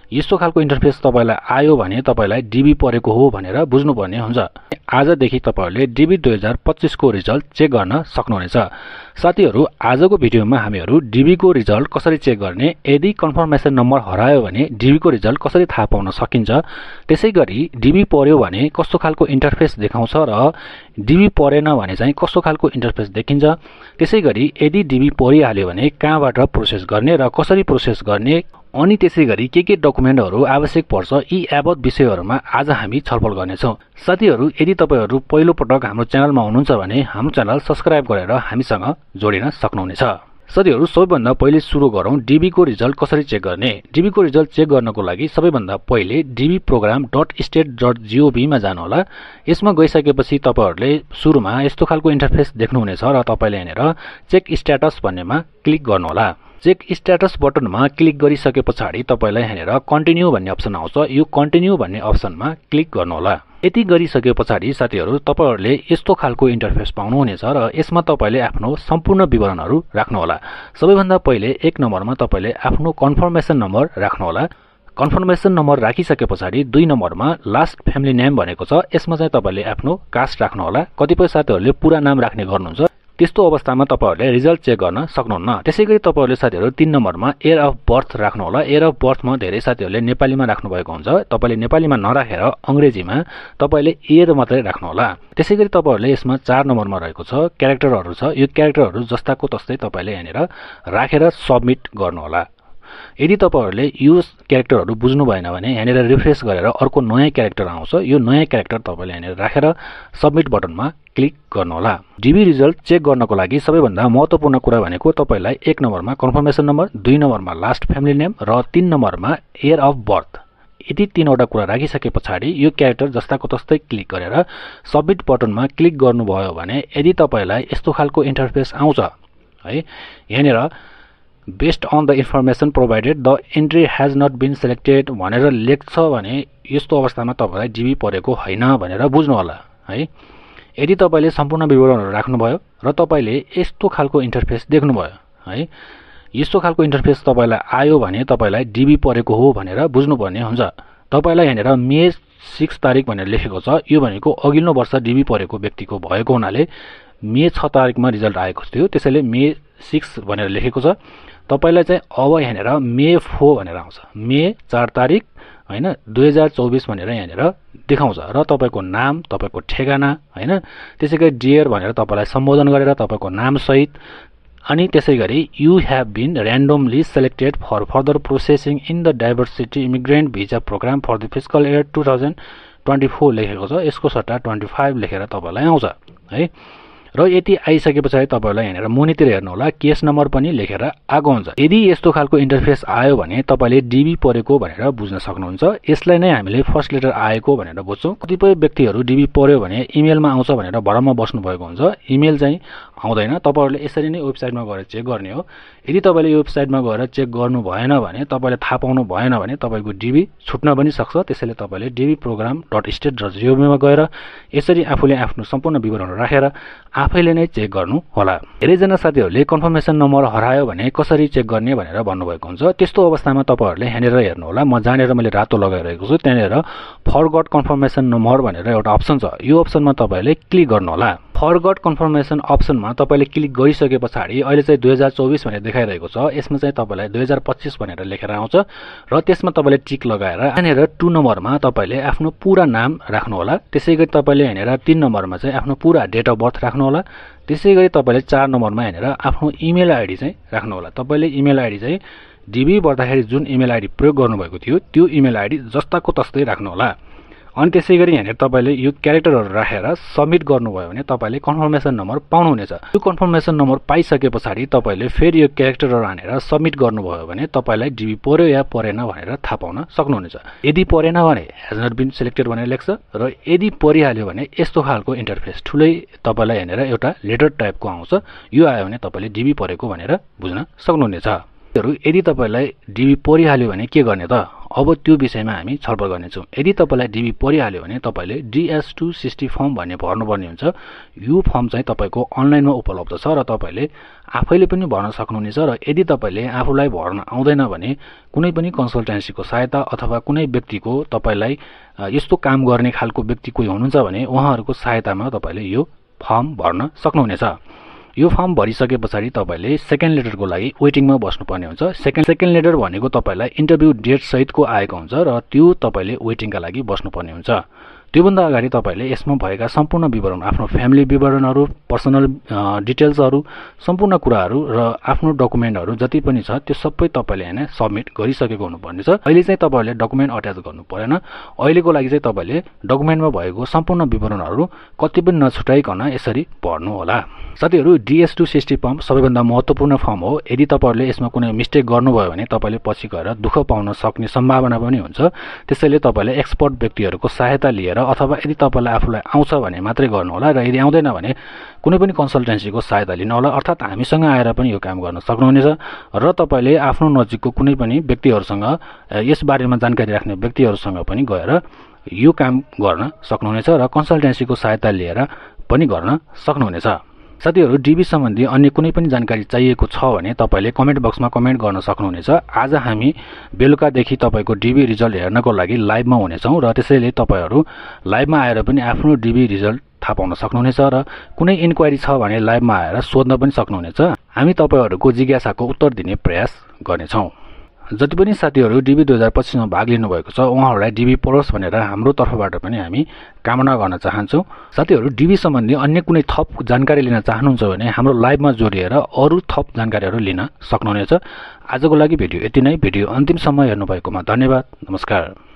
यस्तो खालको इन्टरफेस तपाईलाई आयो भने तपाईलाई डीबी परेको हो भनेर बुझ्नुपर्ने हुन्छ। आजदेखि तपाईहरुले डीबी 2025 को रिजल्ट चेक गर्न सक्नुहुनेछ। साथीहरु, आजको भिडियोमा हामीहरु डीबी को रिजल्ट कसरी चेक गर्ने, यदि कन्फर्मेसन नम्बर हरायो भने डीबी को रिजल्ट कसरी थाहा पाउन सकिन्छ, त्यसैगरी डीबी पर्यो भने कस्तो खालको इन्टरफेस देखाउँछ र डीबी परेन भने चाहिँ कस्तो खालको इन्टरफेस देखिन्छ, त्यसैगरी यदि डीबी परिहाल्यो भने कहाँबाट प्रोसेस गर्ने र कसरी प्रोसेस गर्ने, अनि त्यसैगरी के डकुमेन्टहरु आवश्यक पर्छ, यी यावत विषयहरुमा आज हामी छलफल गर्नेछौं। साथीहरु, यदि तपाईहरु पहिलो पटक हाम्रो च्यानलमा हुनुहुन्छ भने हाम्रो च्यानल सब्स्क्राइब गरेर हामीसँग जोडिन सक्नुहुनेछ। साथीहरु, सबैभन्दा पहिले सुरु गरौं डीबी को रिजल्ट कसरी चेक गर्ने। डीबी को रिजल्ट चेक गर्नको लागि सबैभन्दा पहिले dbprogram.state.gov मा जानु होला। यसमा गइसकेपछि तपाईहरुले सुरुमा यस्तो खालको इन्टरफेस देख्नुहुनेछ र तपाईले यहाँनेर चेक स्ट्याटस भन्नेमा क्लिक गर्नु होला। चेक स्ट्याटस बटनमा क्लिक गरिसके पछाडी तपाईलाई यहाँनेर कन्टिन्यू भन्ने अप्सन आउँछ। यो कन्टिन्यू भन्ने अप्सनमा क्लिक गर्नु होला। यति गरिसके पछाडी साथीहरु तपाईहरुले यस्तो खालको इन्टरफेस पाउनुहुनेछ र यसमा तपाईले आफ्नो सम्पूर्ण विवरणहरु राख्नु होला। सबैभन्दा पहिले एक नम्बरमा तपाईले आफ्नो कन्फर्मेसन नम्बर राख्नु होला। कन्फर्मेसन नम्बर राखिसके पछाडी 2 नम्बरमा लास्ट फ्यामिली नेम भनेको छ, यसमा चाहिँ तपाईले आफ्नो कास्ट राख्नु होला। कतिपय साथीहरुले पूरा नाम राख्ने गर्नुहुन्छ, त्यस्तो अवस्थामा तपाईहरुले रिजल्ट चेक गर्न सक्नुहुन्न। त्यसैगरी तपाईहरुले साथीहरु 3 नम्बरमा इयर अफ बर्थ राख्नु होला। इयर अफ बर्थमा धेरै साथीहरुले नेपालीमा राख्नु भएको हुन्छ, तपाईले नेपालीमा नराखेर अंग्रेजीमा तपाईले इयर मात्रै राख्नु होला। त्यसैगरी तपाईहरुले यसमा 4 नम्बरमा रहेको छ क्यारेक्टरहरु छ, यो क्यारेक्टरहरु जस्ताको तस्तै तपाईले यहाँनेर राखेर सबमिट गर्नु होला। यदि तपाईहरुले यो क्यारेक्टरहरु बुझ्नु भएन भने यहाँनेर रिफ्रेश गरेर अर्को नयाँ क्यारेक्टर आउँछ, यो नयाँ क्यारेक्टर तपाईले यहाँनेर राखेर सबमिट बटनमा क्लिक गर्नु होला। डीबी रिजल्ट चेक गर्नको लागि सबैभन्दा महत्त्वपूर्ण कुरा भनेको तपाईलाई 1 नम्बरमा कन्फर्मेसन नम्बर, 2 नम्बरमा लास्ट फ्यामिली नेम र 3 नम्बरमा इयर अफ बर्थ। यदि 3 वटा कुरा राखिसके पछाडी यो क्यारेक्टर जस्ताको तस्तै क्लिक गरेर सबमिट बटनमा क्लिक गर्नुभयो भने यदि तपाईलाई यस्तो खालको इन्टरफेस आउँछ है, यहाँनेर based on the information provided the entry has not been selected भनेर लेख्छ भने यस्तो अवस्थामा तपाईलाई डीबी परेको हैन भनेर बुझ्नु होला है। यदि तपाईले सम्पूर्ण विवरणहरु राख्नुभयो र तपाईले यस्तो खालको इन्टरफेस देख्नुभयो है, यस्तो खालको इन्टरफेस तपाईलाई आयो भने तपाईलाई डीबी परेको हो भनेर बुझ्नुपर्ने हुन्छ। तपाईलाई यहाँनेर मे 6 तारिक भनेर लेखेको छ, यो भनेको अघिल्लो वर्ष डीबी परेको व्यक्तिको भएको हुनाले मे 6 तारिकमा रिजल्ट आएको थियो, त्यसैले मे 6 भनेर लेखेको छ। तपाईलाई चाहिँ अब यहाँनेर मे 4 भनेर आउँछ, मे 4 तारिक हैन 2024 भनेर यहाँनेर देखाउँछ र तपाईको नाम, तपाईको ठेगाना हैन, त्यसैगरी डियर भनेर तपाईलाई सम्बोधन गरेर तपाईको नाम सहित, अनि त्यसैगरी you have been randomly selected for further processing in the diversity immigrant visa program for the fiscal year 2024 लेखेको छ। यसको सट्टा 25 लेखेर तपाईलाई आउँछ है। र यति आइसके पछाडी तपाईहरुलाई यहाँनेर मुनितिर हेर्नु होला, केस नम्बर पनि लेखेर आएको हुन्छ। यदि यस्तो खालको इन्टरफेस आयो भने तपाईले डीबी परेको भनेर बुझ्न सक्नुहुन्छ। यसलाई नै हामीले फर्स्ट लेटर आएको भनेर बुझ्छौं। कतिपय व्यक्तिहरु डीबी पर्यो भने इमेलमा आउँछ भनेर भरमा बस्नु भएको हुन्छ, इमेल चाहिँ आउँदैन। तपाईहरुले यसरी नै वेबसाइटमा गएर चेक गर्ने हो। यदि तपाईले यो वेबसाइटमा गएर चेक गर्नु भएन भने, तपाईले थाहा पाउनु भएन भने तपाईको डीबी छुट्न पनि सक्छ। त्यसैले तपाईले dbprogram.state.gov मा गएर यसरी आफूले आफ्नो सम्पूर्ण विवरणहरु राखेर आफैले नै चेक गर्नु होला। धेरैजना साथीहरुले कन्फर्मेसन नम्बर हरायो भने कसरी चेक गर्ने भनेर भन्नुभएको हुन्छ। त्यस्तो अवस्थामा तपाईहरुले यहाँनेर हेर्नु होला, म जानेर मैले रातो लगाइरहेको छु, त्यहाँनेर फरगट कन्फर्मेसन नम्बर भनेर एउटा अप्सन छ, यो अप्सनमा तपाईले क्लिक गर्नु होला। फरगट कन्फर्मेसन अप्सनमा तपाईले क्लिक गरिसके पछाडी अहिले चाहिँ 2024 भनेर देखाइरहेको छ, यसमा चाहिँ तपाईलाई 2025 भनेर लेखेर आउँछ र त्यसमा तपाईले टिक लगाएर यहाँनेर 2 नम्बरमा तपाईले आफ्नो पूरा नाम राख्नु होला। त्यसैगरी तपाईले यहाँनेर 3 नम्बरमा चाहिँ आफ्नो पूरा डेट अफ बर्थ राख्नु होला। त्यसैगरी तपाईले 4 नम्बरमा यहाँनेर आफ्नो इमेल आईडी चाहिँ राख्नु होला। तपाईले इमेल आईडी चाहिँ डीबी पर्दाखेरि जुन इमेल आईडी प्रयोग गर्नुभएको थियो त्यो इमेल आईडी जस्ताको तस्तै राख्नु होला। अनि त्यसैगरी यहाँनेर तपाईले यो क्यारेक्टरहरु राखेर सबमिट गर्नुभयो भने तपाईले कन्फर्मेसन नम्बर पाउनुहुनेछ। यो कन्फर्मेसन नम्बर पाइसके पछाडी तपाईले फेरि यो क्यारेक्टरहरु हानेर सबमिट गर्नुभयो भने तपाईलाई डीबी पर्यो या परेन भनेर थाहा पाउन सक्नुहुनेछ। यदि परेन भने हैज नट बीन सिलेक्टेड भनेर लेख्छ र यदि परिहाल्यो भने यस्तो खालको इन्टरफेस ठुलै तपाईलाई यहाँनेर एउटा लेटर टाइपको आउँछ। यो आयो भने तपाईले डीबी परेको भनेर बुझ्न सक्नुहुनेछ। यदि तपाईलाई डीबी परिहाल्यो भने के गर्ने त? अब त्यो विषयमा हामी छलफल गर्नेछौँ। यदि तपाईलाई डिबी परिहाल्यो भने तपाईले DS260 फर्म भन्ने भर्नुपर्ने हुन्छ। यो फर्म चाहिँ तपाईको अनलाइनमा उपलब्ध छ र तपाईले आफैले पनि भर्न सक्नुहुनेछ र यदि तपाईले आफूलाई भर्न आउँदैन भने कुनै पनि कन्सल्टेन्सीको सहायता अथवा कुनै व्यक्तिको तपाईलाई यस्तो काम गर्ने खालको व्यक्ति कोही हुनुहुन्छ भने उहाँहरूको सहायतामा तपाईले यो फर्म भर्न सक्नुहुनेछ। यो फर्म भरिसके पछाडि तपाईले सेकेन्ड लेटरको लागि वेटिङमा बस्नुपर्ने हुन्छ। सेकेन्ड लेटर भनेको तपाईलाई इन्टरभ्यु डेट सहितको आएको हुन्छ र त्यो तपाईले वेटिङका लागि बस्नुपर्ने हुन्छ। त्योभन्दा अगाडि तपाईले यसमा भएका सम्पूर्ण विवरण, आफ्नो फ्यामिली विवरणहरू, पर्सनल डिटेल्सहरू, सम्पूर्ण कुराहरू र आफ्नो डकुमेन्टहरू जति पनि छ त्यो सबै तपाईले हैन सबमिट गरिसकेको हुनुपर्ने छ। अहिले चाहिँ तपाईले डकुमेन्ट अट्याच गर्नु पर्दैन। अहिलेको लागि चाहिँ तपाईले डकुमेन्टमा भएको सम्पूर्ण विवरणहरू कति पनि नछुटाइकन यसरी भर्नु होला। साथीहरु, DS260 फर्म सबैभन्दा महत्त्वपूर्ण फर्म हो। यदि तपाईहरुले यसमा कुनै मिस्टेक गर्नुभयो भने तपाईले पछि गएर दुःख पाउन सक्ने सम्भावना पनि हुन्छ। त्यसैले तपाईले एक्सपर्ट व्यक्तिहरूको सहायता लिएर अथवा यदि तपाईलाई आफूलाई आउँछ भने मात्रै गर्नु होला र यदि आउँदैन भने कुनै पनि कन्सल्टेन्सीको सहायता लिनु होला। अर्थात् हामीसँग आएर पनि यो काम गर्न सक्नुहुनेछ र तपाईले आफ्नो नजिकको कुनै पनि व्यक्तिहरूसँग, यस बारेमा जानकारी राख्ने व्यक्तिहरूसँग पनि गएर यो काम गर्न सक्नुहुनेछ र कन्सल्टेन्सीको सहायता लिएर पनि गर्न सक्नुहुनेछ। साथीहरु, डिबी सम्बन्धी अन्य कुनै पनि जानकारी चाहिएको छ भने तपाईले कमेन्ट बक्समा कमेन्ट गर्न सक्नुहुनेछ। आज हामी बेलुकादेखि तपाईको डिबी रिजल्ट हेर्नको लागि लाइभमा हुनेछौँ र त्यसैले तपाईहरु लाइभमा आएर पनि आफ्नो डिबी रिजल्ट थाहा पाउन सक्नुहुनेछ र कुनै इन्क्वायरी छ भने लाइभमा आएर सोध्न पनि सक्नुहुनेछ। हामी तपाईहरुको जिज्ञासाको उत्तर दिने प्रयास गर्नेछौँ। जति पनि साथीहरु डिबी 2025 मा भाग लिनु भएको छ उहाँहरुलाई डिबी परोस् भनेर हाम्रो तर्फबाट पनि हामी कामना गर्न चाहन्छौँ। साथीहरु, डिबी सम्बन्धी अन्य कुनै थप जानकारी लिन चाहनुहुन्छ भने हाम्रो लाइभमा जोडिएर अरु थप जानकारीहरु लिन सक्नुहुनेछ। आजको लागि भिडियो यति नै। भिडियो अन्तिमसम्म हेर्नु भएकोमा धन्यवाद। नमस्कार।